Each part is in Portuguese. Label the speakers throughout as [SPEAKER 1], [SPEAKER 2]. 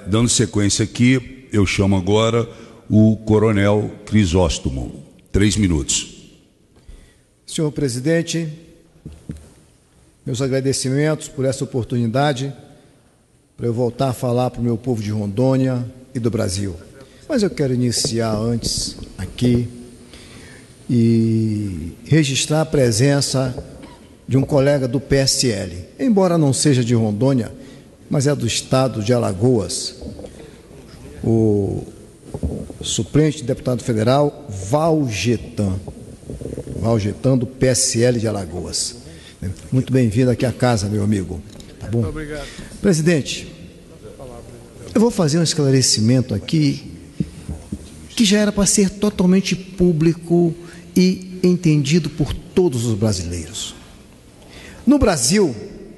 [SPEAKER 1] Dando sequência aqui, eu chamo agora o Coronel Crisóstomo. 3 minutos.
[SPEAKER 2] Senhor presidente, meus agradecimentos por essa oportunidade para eu voltar a falar para o meu povo de Rondônia e do Brasil. Mas eu quero iniciar antes aqui e registrar a presença de um colega do PSL, embora não seja de Rondônia, mas é do estado de Alagoas, o suplente deputado federal Valgetan do PSL de Alagoas. Muito bem-vindo aqui à casa, meu amigo. Tá bom?
[SPEAKER 3] Obrigado.
[SPEAKER 2] Presidente, eu vou fazer um esclarecimento aqui que já era para ser totalmente público e entendido por todos os brasileiros. No Brasil,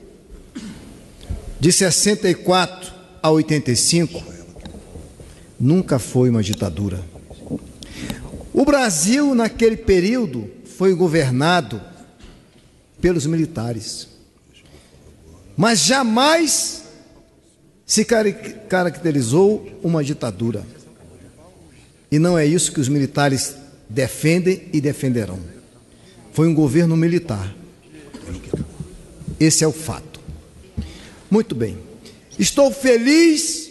[SPEAKER 2] de 64 a 85, nunca foi uma ditadura. O Brasil, naquele período, foi governado pelos militares, mas jamais se caracterizou uma ditadura. E não é isso que os militares defendem e defenderão. Foi um governo militar. Esse é o fato. Muito bem. Estou feliz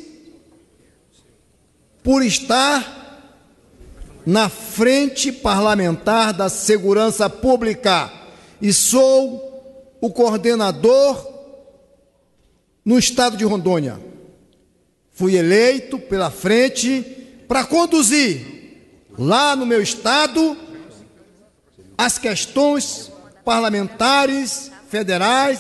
[SPEAKER 2] por estar na Frente Parlamentar da Segurança Pública e sou o coordenador no estado de Rondônia. Fui eleito pela frente para conduzir lá no meu estado as questões parlamentares federal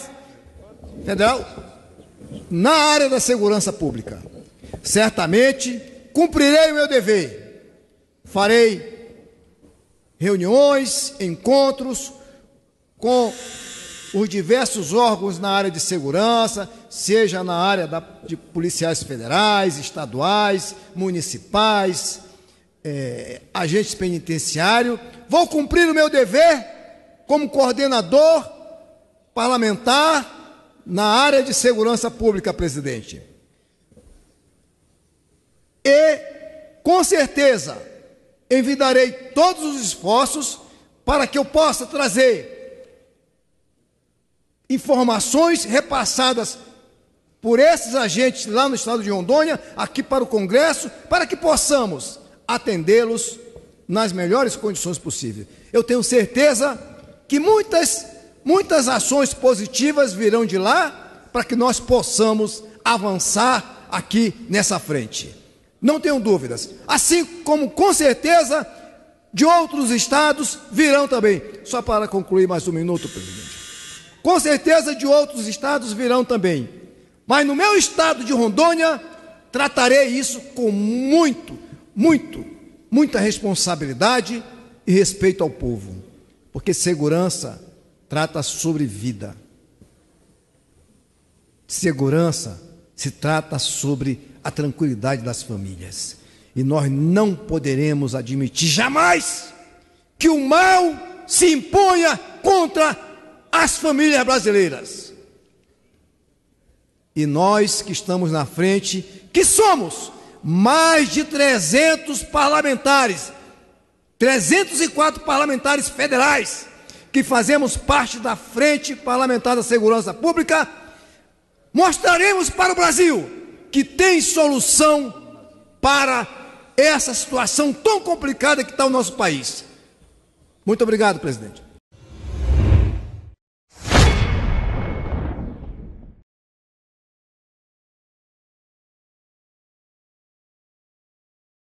[SPEAKER 2] na área da segurança pública. Certamente cumprirei o meu dever. Farei reuniões, encontros com os diversos órgãos na área de segurança, seja na área de policiais federais, estaduais, municipais, agentes penitenciários. Vou cumprir o meu dever como coordenador parlamentar na área de segurança pública, presidente. E, com certeza, envidarei todos os esforços para que eu possa trazer informações repassadas por esses agentes lá no estado de Rondônia, aqui para o Congresso, para que possamos atendê-los nas melhores condições possíveis. Eu tenho certeza que muitas ações positivas virão de lá para que nós possamos avançar aqui nessa frente. Não tenho dúvidas. Assim como, com certeza, de outros estados virão também. Só para concluir mais um minuto, presidente. Com certeza de outros estados virão também. Mas no meu estado de Rondônia, tratarei isso com muita responsabilidade e respeito ao povo. Porque segurança trata sobre vida. Segurança se trata sobre a tranquilidade das famílias. E nós não poderemos admitir jamais que o mal se imponha contra as famílias brasileiras. E nós que estamos na frente, que somos mais de 300 parlamentares, 304 parlamentares federais, que fazemos parte da Frente Parlamentar da Segurança Pública, mostraremos para o Brasil que tem solução para essa situação tão complicada que está o nosso país. Muito obrigado, presidente.